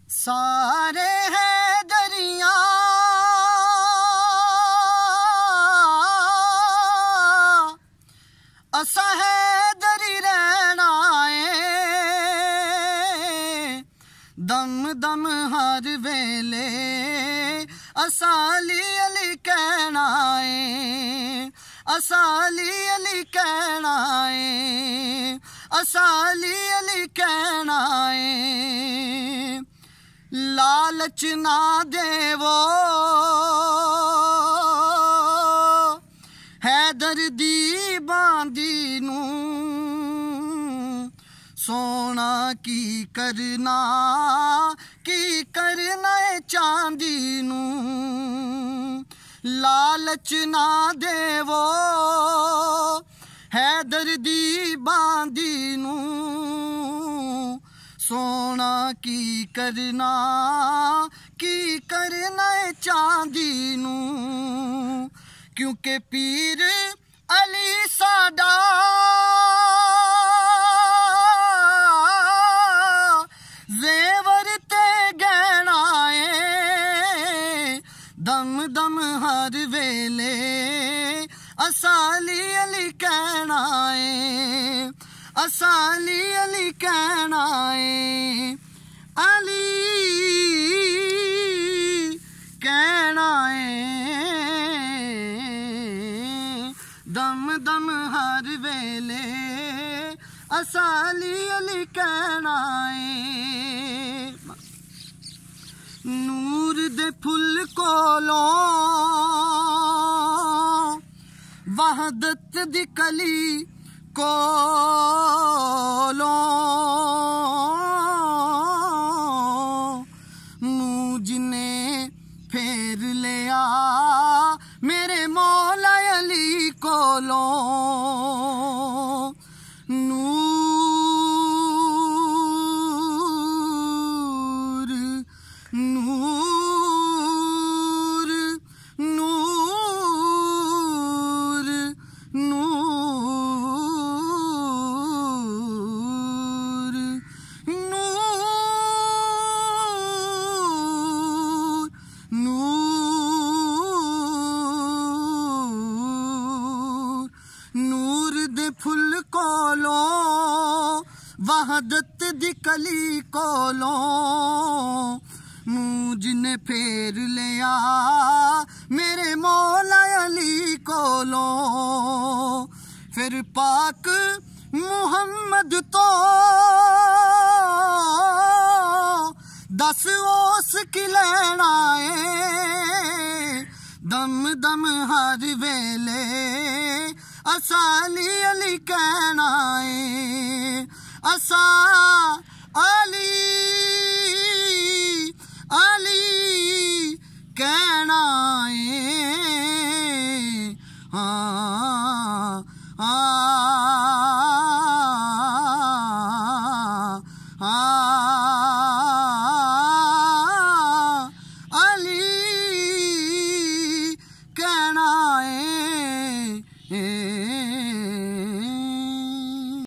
सारे है दरिया असा है दरी रहना है दम दम हर वेले असाली अली कहना है असाली अली कहना है असाली अली कहना है लालच ना देवो हैदर दी बांदी नू सोना की करना चांदी नू लालच ना देवो हैदर दी बांदी नू सोना की करना चांदी नू क्योंकि पीर अली साडा जेवर ते गहना है दम दम हर वेले असाली अली कहना है असाली अली कहना है अली कहना है दम दम हर वेले असाली अली कहना है नूर दे फुल कोलों वहदत दी कली कोलों मुझ ने फेर लिया मेरे मौला अली कोलों फुल कोलो वहदत दी कली कोलो मुझ ने फेर लिया मेरे मौला अली कोलो फिर पाक मुहम्मद तो दस ओस की लेना है दम दम हर वेले असाली अली कहना है असा अली